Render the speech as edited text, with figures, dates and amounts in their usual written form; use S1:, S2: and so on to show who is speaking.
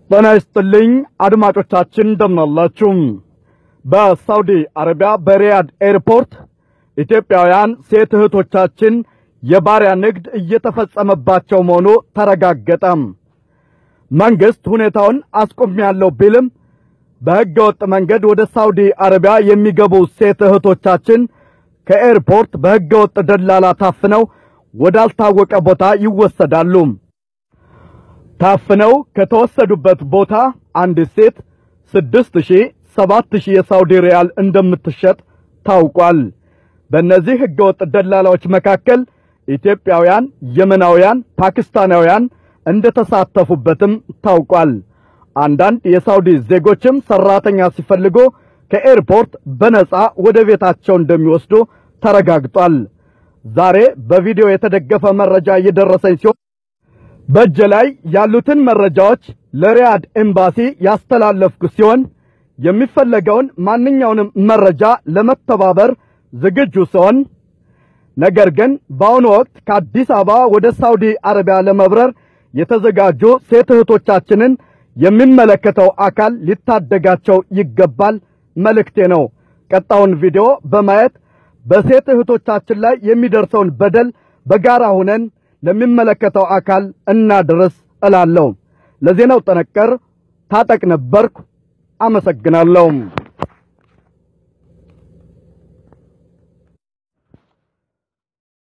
S1: ጤና ይስጥልኝ አድማጮቻችን እንደምናላችሁ። በሳውዲ አረቢያ በሪያድ ኤርፖርት ኢትዮጵያውያን ሴት እህቶቻችን የባሪያ ንግድ እየተፈጸመባቸው መሆኑ ተረጋገጠ። መንግስት ሁኔታውን አስቆሚያለሁ ቢልም በህገወጥ መንገድ ወደ ሳውዲ አረቢያ የሚገቡ ሴት እህቶቻችን ከኤርፖርት በህገወጥ ደላላ ታፍነው ወዳልታወቀ ቦታ ይወሰዳሉ። ታፍነው ከተወሰዱበት ቦታ አንድ ሴት 6000 7000 የሳውዲ ሪያል እንደምትሸጥ ታውቋል። በእነዚህ ህገወጥ ደላላዎች መካከል ኢትዮጵያውያን፣ የመናውያን፣ ፓኪስታናውያን እንደተሳተፉበትም ታውቋል። አንዳንድ የሳውዲ ዜጎችም ሰራተኛ ሲፈልጉ ከኤርፖርት በነፃ ወደ ቤታቸው እንደሚወስዱ ተረጋግጧል። ዛሬ በቪዲዮ የተደገፈ መረጃ እየደረሰኝ ሲሆን በእጄ ላይ ያሉትን መረጃዎች ለሪያድ ኤምባሲ ያስተላለፍኩ ሲሆን የሚፈለገውን ማንኛውንም መረጃ ለመተባበር ዝግጁ ሲሆን ነገር ግን በአሁኑ ወቅት ከአዲስ አበባ ወደ ሳውዲ አረቢያ ለመብረር የተዘጋጁ ሴት እህቶቻችንን የሚመለከተው አካል ሊታደጋቸው ይገባል መልእክቴ ነው። ቀጣውን ቪዲዮ በማየት በሴት እህቶቻችን ላይ የሚደርሰውን በደል በጋራ ሆነን ለሚመለከተው አካል እናድርስ እላለሁ። ለዜናው ጠነቀር ታጠቅ ነበርኩ። አመሰግናለሁ።